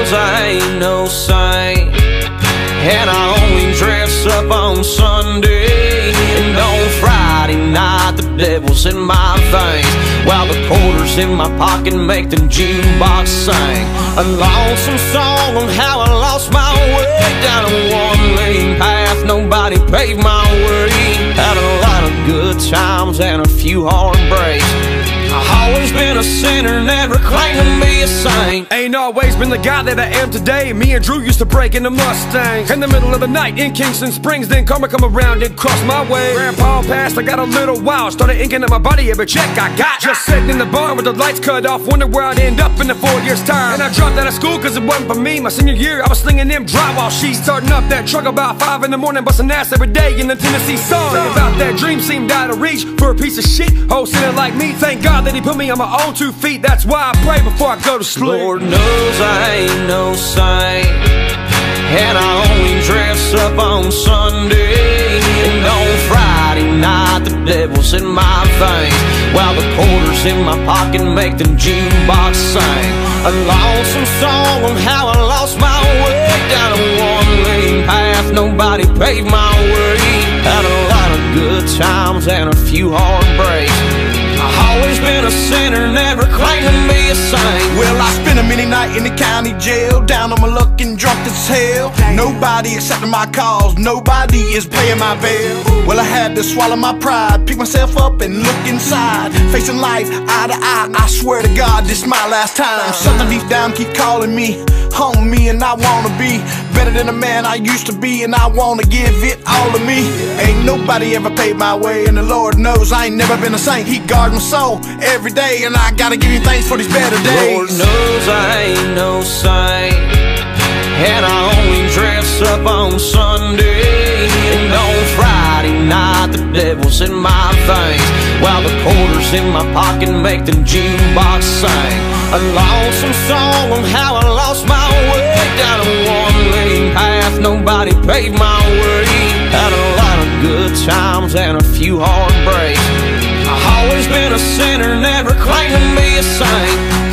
knows I ain't no saint, and I only dress up on Sunday. And on Friday night the devil's in my veins, while the quarters in my pocket make the jukebox sing a lonesome song on how I lost my way down a one-lane path. Nobody paved my way. Had a lot of good times and a few heartbreaks. I've always been a sinner, never claimed to be a saint. Ain't always been the guy that I am today. Me and Drew used to break into Mustangs in the middle of the night in Kingston Springs. Then karma come around and cross my way. Grandpa passed, I got a little wild, started inking at my body every check I got. Just sitting in the barn with the lights cut off, wonder where I'd end up in the 4 years time. And I dropped out of school cause it wasn't for me. My senior year I was slinging them drywall sheets, starting up that truck about 5 in the morning, busting ass every day in the Tennessee sun. About that dream seemed out of reach for a piece of shit whole sinner like me. Thank God that he put me on my own 2 feet. That's why I pray before I go to sleep. Lord knows I ain't no saint, and I only dress up on Sunday. And on Friday night the devil's in my veins, while the quarters in my pocket make the jukebox sing a lonesome song on how I lost my way down a one-lane path. Nobody paved my way. Had a lot of good times and a few heartbreaks. I've always been a sinner, never claimed to be a saint. Well, I spent a many night in the county jail, down on my luck and drunk as hell. Nobody accepting my cause, nobody is paying my bail. Well, I had to swallow my pride, pick myself up and look inside. Facing life eye to eye, I swear to God this my last time. Something deep down keep calling me, home me, and I wanna be better than the man I used to be, and I wanna give it all to me. Ain't nobody ever paid my way, and the Lord knows I ain't never been a saint. He guards my soul every day, and I gotta give you thanks for these better days. Lord knows I ain't no saint, and I only dress up on Sunday. And on Friday night the devil's in my veins, while the quarters in my pocket make the jukebox sing a lonesome song on how I lost my way down a one-lane path. Nobody paved my way. Had a lot of good times and a few heartbreaks. I've always been a sinner, never claimed to be a saint.